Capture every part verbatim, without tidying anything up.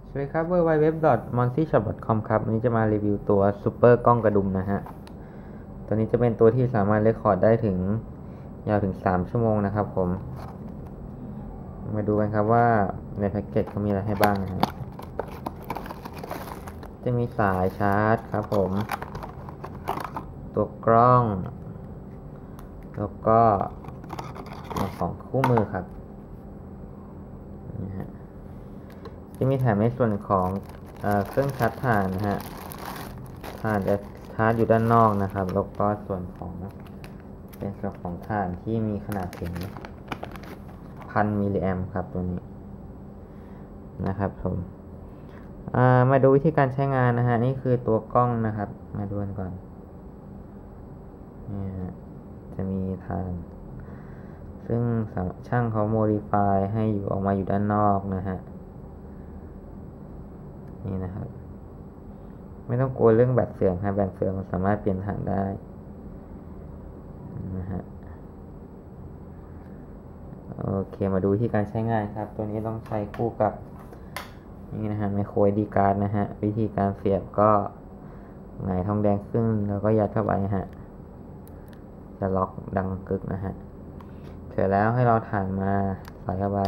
สวัสดีครับ ดับเบิลยู ดับเบิลยู ดับเบิลยู ดอท มอนซี่ช็อป ดอท คอม ครับวันนี้จะมารีวิวตัวซูเปอร์กล้องกระดุมนะฮะตัวนี้จะเป็นตัวที่สามารถเรคคอร์ดได้ถึงยาวถึงสามชั่วโมงนะครับผมมาดูกันครับว่าในแพ็กเกจเขามีอะไรให้บ้างนะฮะจะมีสายชาร์จครับผมตัวกล้องแล้วก็ของคู่มือครับนี่ฮะจะมีแถมในส่วนของเอ่อเครื่องชาร์จถ่านนะฮะถ่านจะชาร์จอยู่ด้านนอกนะครับแล้วก็ส่วนของเป็นส่วนของถ่านที่มีขนาดถึงพันมิลลิแอมป์ครับตัวนี้นะครับผมมาดูวิธีการใช้งานนะฮะนี่คือตัวกล้องนะครับมาดูกันก่อนนี่จะมีถ่านซึ่งช่างเขาโมดิฟายให้อยู่ออกมาอยู่ด้านนอกนะฮะนี่นะครับไม่ต้องกลัวเรื่องแบตเสื่อมครับแบตเสื่อมมันสามารถเปลี่ยนถ่านได้นะฮะโอเคมาดูวิธีการใช้งานครับตัวนี้ต้องใช้คู่กับนี่นะฮะไมโคร เอส ดี card นะฮะวิธีการเสียบก็หงายทองแดงขึ้นแล้วก็ยัดเข้าไปนะฮะจะล็อกดังกึกนะฮะเสร็จแล้วให้เราถ่านมาใส่เข้าไป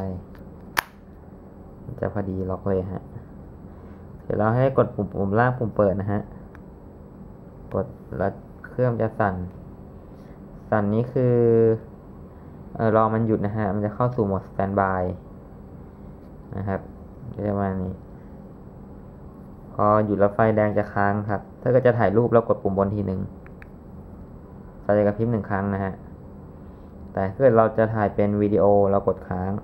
จะพอดีล็อกเลยฮะเสร็จแล้วให้กดปุ่มปุ่มล่างปุ่มเปิดนะฮะกดแล้วเครื่องจะสั่นสั่นนี้คือเออรอมันหยุดนะฮะมันจะเข้าสู่โหมดสแตนด์บายนะครับประมาณนี้พอหยุดแล้วไฟแดงจะค้างครับถ้าเกิดจะถ่ายรูปแล้วกดปุ่มบนทีหนึ่งไฟจะกระพริบหนึ่งครั้งนะฮะแต่ถ้าเกิดเราจะถ่ายเป็นวิดีโอเรากดค้าง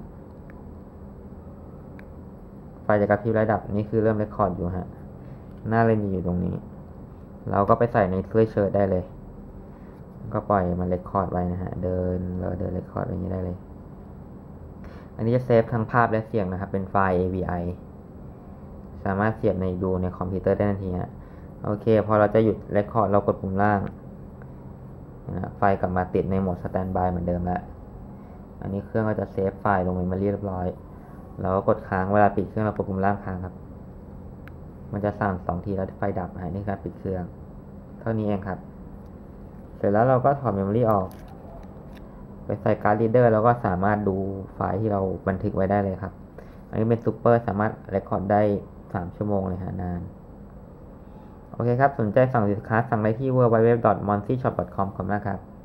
ไฟจะกระพริบระดับนี้คือเริ่มเรคคอร์ดอยู่ฮะหน้าเลนส์อยู่ตรงนี้เราก็ไปใส่ในเสื้อเชิ้ตได้เลยก็ปล่อยมันเรคคอร์ดไว้นะฮะเดินเราเดินเรคคอร์ดอย่างนี้ได้เลยอันนี้จะเซฟทั้งภาพและเสียงนะครับเป็นไฟล์ เอ วี ไอ สามารถเสียบในดูในคอมพิวเตอร์ได้ทันทีฮะโอเคพอเราจะหยุดเรคคอร์ดเรากดปุ่มล่างนะไฟกลับมาติดในโหมดสแตนด์บายเหมือนเดิมแล้วอันนี้เครื่องก็จะเซฟไฟล์ลงเมมโมรี่เรียบร้อยเราก็กดค้างเวลาปิดเครื่องเรากดปุ่มล่างค้างครับมันจะสั่นสองทีแล้วไฟดับนี่คือการปิดเครื่องเท่านี้เองครับเสร็จแล้วเราก็ถอดเมมโมรี่ออกไปใส่การ์ดรีดเดอร์แล้วก็สามารถดูไฟล์ที่เราบันทึกไว้ได้เลยครับอันนี้เป็นซูเปอร์สามารถเรคคอร์ดได้สามชั่วโมงเลยฮะนานโอเคครับสนใจสั่งสินค้าสั่งได้ที่ ดับเบิลยู ดับเบิลยู ดับเบิลยู ดอท มอนซี่ช็อป ดอท คอม ขอบคุณมากครับ